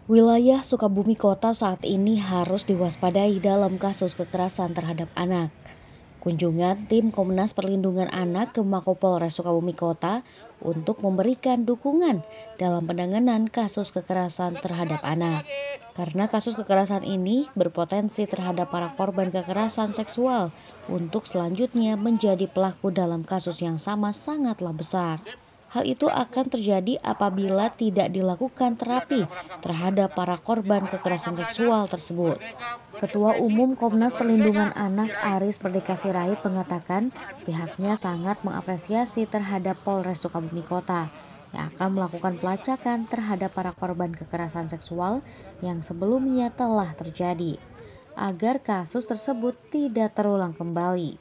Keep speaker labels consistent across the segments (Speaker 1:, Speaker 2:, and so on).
Speaker 1: Wilayah Sukabumi Kota saat ini harus diwaspadai dalam kasus kekerasan terhadap anak. Kunjungan tim Komnas Perlindungan Anak ke Makopolres Sukabumi Kota untuk memberikan dukungan dalam penanganan kasus kekerasan terhadap anak. Karena kasus kekerasan ini berpotensi terhadap para korban kekerasan seksual untuk selanjutnya menjadi pelaku dalam kasus yang sama sangatlah besar. Hal itu akan terjadi apabila tidak dilakukan terapi terhadap para korban kekerasan seksual tersebut. Ketua Umum Komnas Perlindungan Anak Aris Merdeka Sirait mengatakan pihaknya sangat mengapresiasi terhadap Polres Sukabumi Kota yang akan melakukan pelacakan terhadap para korban kekerasan seksual yang sebelumnya telah terjadi, agar kasus tersebut tidak terulang kembali.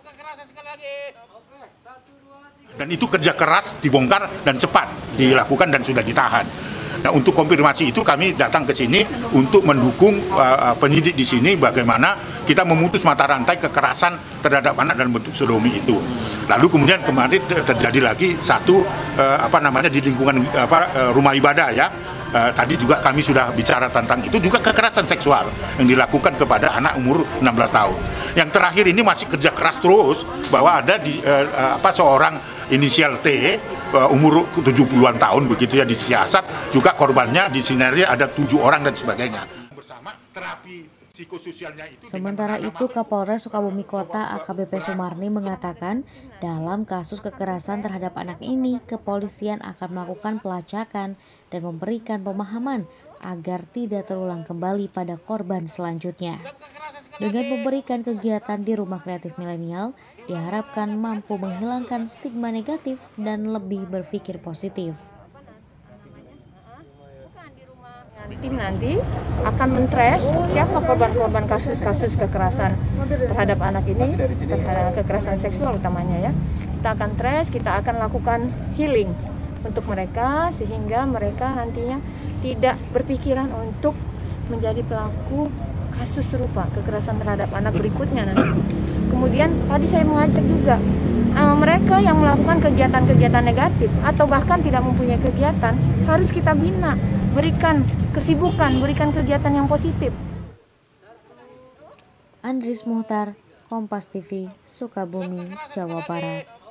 Speaker 2: Dan itu kerja keras dibongkar dan cepat dilakukan dan sudah ditahan. Nah, untuk konfirmasi itu kami datang ke sini untuk mendukung penyidik di sini bagaimana kita memutus mata rantai kekerasan terhadap anak dan bentuk sodomi itu. Lalu kemudian kemarin terjadi lagi satu di lingkungan rumah ibadah ya. Tadi juga kami sudah bicara tentang itu juga kekerasan seksual yang dilakukan kepada anak umur 16 tahun. Yang terakhir ini masih kerja keras terus bahwa ada di seorang inisial T umur 70-an tahun begitu ya disiasat, juga korbannya di sini ada 7 orang dan sebagainya. Bersama terapi psikososialnya itu.
Speaker 1: Sementara itu Kapolres Sukabumi Kota AKBP Sumarni mengatakan dalam kasus kekerasan terhadap anak ini kepolisian akan melakukan pelacakan dan memberikan pemahaman agar tidak terulang kembali pada korban selanjutnya. Dengan memberikan kegiatan di Rumah Kreatif Milenial, diharapkan mampu menghilangkan stigma negatif dan lebih berpikir positif.
Speaker 3: Tim nanti akan men-trace siapa korban-korban kasus-kasus kekerasan terhadap anak ini, terhadap kekerasan seksual utamanya ya. Kita akan trace, kita akan lakukan healing untuk mereka sehingga mereka nantinya tidak berpikiran untuk menjadi pelaku kasus serupa kekerasan terhadap anak berikutnya nanti. Kemudian tadi saya mengajak juga mereka yang melakukan kegiatan-kegiatan negatif atau bahkan tidak mempunyai kegiatan harus kita bina, berikan kesibukan, berikan kegiatan yang positif.
Speaker 1: Andris Muhtar, Kompas TV, Sukabumi, Jawa Barat.